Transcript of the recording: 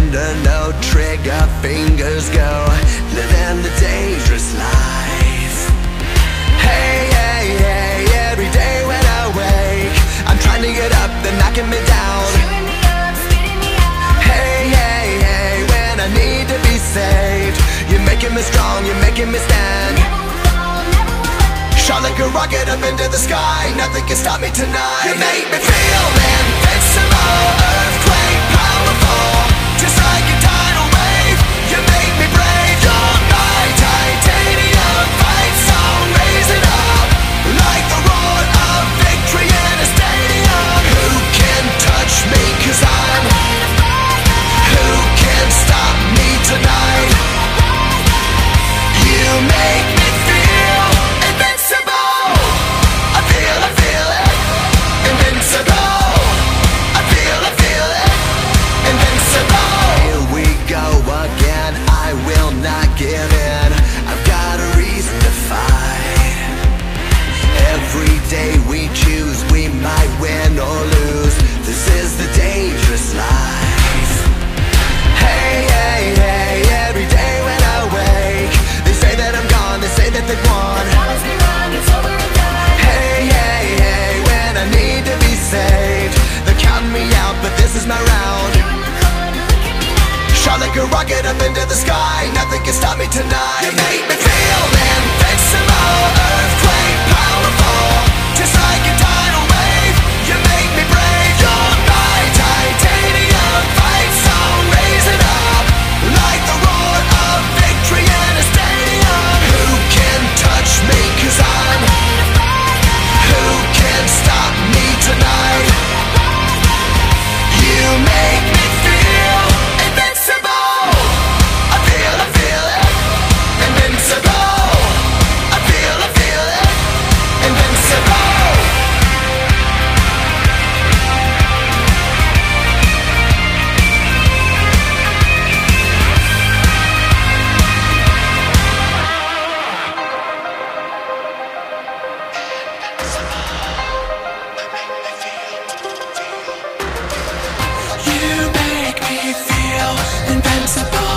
under no trigger, fingers go, living the dangerous life. Hey, hey, hey, every day when I wake, I'm trying to get up, they're knocking me down. Cheering me up, spitting me out. Hey, hey, hey, when I need to be saved, you're making me strong, you're making me stand. Never will fall, never will hurt. Shot like a rocket up into the sky, nothing can stop me tonight. You make me feel invincible, earthquake powerful, just like a tidal wave. You make me brave, you're my titanium fight song. Raise it up, like the roar of victory in a stadium. Who can touch me, 'cause I'm Made of fire. who can stop me tonight? You make me feel invincible. I feel it, invincible. I feel it, invincible. Here we go again, I will not give in. I've got a reason to fight. Every day we choose, we might win or lose. This is the dangerous life. Hey, hey, hey, every day when I wake, they say that I'm gone, they say that they've won. Promise me wrong, it's over and done. Hey, hey, hey, when I need to be saved, they're counting me out, but this is my round. You're in the corner, look at me now. Shot like a rocket up into the sky, nothing can stop me tonight. You make me feel invincible, earthquake powerful, just like a tidal wave. You make me brave, you're my titanium fight song. Raise it up, like the roar of victory in a stadium. Who can touch me, 'cause I'm Made of fire. who can stop me tonight? You make me feel invincible. I feel it, invincible. I feel it, invincible. You make me feel invincible.